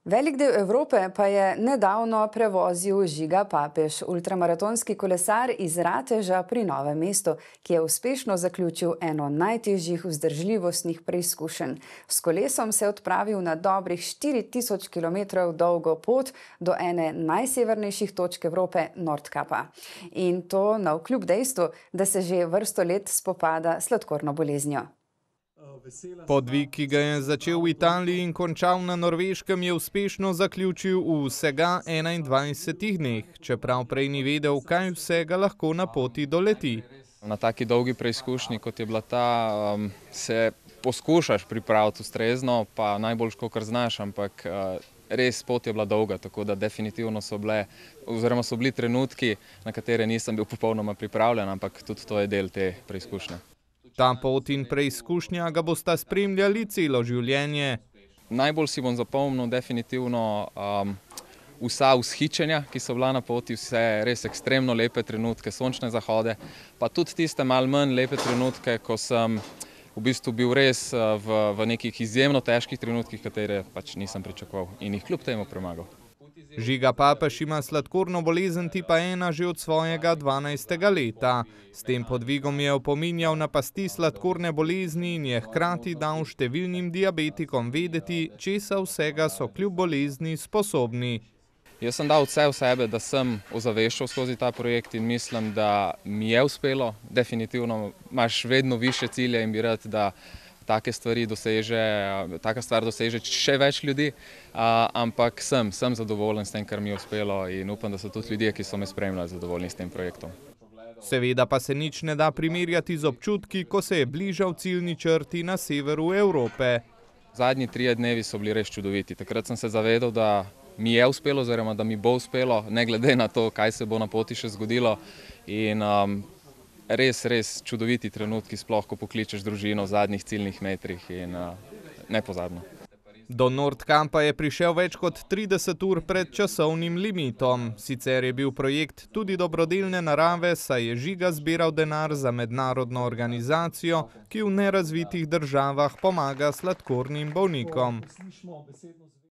Velik del Evrope pa je nedavno prevozil Žiga Papež, ultramaratonski kolesar iz Rateža pri Novem mestu, ki je uspešno zaključil eno najtežjih vzdržljivostnih preizkušenj. S kolesom se je odpravil na dobrih 4000 km dolgo pot do ene najsevernejših točk Evrope, Nordkapa. In to navkljub dejstvu, da se že vrsto let spopada s sladkorno boleznijo. Podvig, ki ga je začel v Italiji in končal na Norveškem, je uspešno zaključil v vsega 21 dneh, čeprav prej ni vedel, kaj vse ga lahko na poti doleti. Na taki dolgi preizkušnji, kot je bila ta, se poskušaš pripraviti ustrezno, pa najboljš, kakor znaš, ampak res pot je bila dolga, tako da definitivno so bili trenutki, na katere nisem bil popolnoma pripravljen, ampak tudi to je del te preizkušnje. Ta pot in preizkušnja ga bosta spremljali celo življenje. Najbolj si bom zapomnil definitivno vsa vzhičenja, ki so bila na poti, vse res ekstremno lepe trenutke, sončne zahode, pa tudi tiste malo manj lepe trenutke, ko sem v bistvu bil res v nekih izjemno težkih trenutkih, katere pač nisem pričakoval in jih kljub temu premagal. Žiga Papež ima sladkorno bolezen tipa 1 že od svojega 12. leta. S tem podvigom je opominjal na pasti sladkorne bolezni in je hkrati dal številnim diabetikom vedeti, česa vsega so kljub bolezni sposobni. Jaz sem dal vse v sebe, da sem ozaveščal skozi ta projekt in mislim, da mi je uspelo. Definitivno imaš vedno više cilje in bi rad, da taka stvar doseže še več ljudi, ampak sem zadovoljen s tem, kar mi je uspelo in upam, da so tudi ljudje, ki so me spremljali, zadovoljni s tem projektom. Seveda pa se nič ne da primerjati z občutki, ko se je bližal ciljni črti na severu Evrope. Zadnji 3 dnevi so bili res čudoviti. Takrat sem se zavedal, da mi je uspelo, oziroma da mi bo uspelo, ne glede na to, kaj se bo na poti še zgodilo. In res čudoviti trenutki, sploh ko pokličeš družino v zadnjih ciljnih metrih in nepozabno. Do Nordkapa je prišel več kot 30 ur pred časovnim limitom. Sicer je bil projekt tudi dobrodelne narave, saj je Žiga zbiral denar za mednarodno organizacijo, ki v nerazvitih državah pomaga sladkornim bolnikom.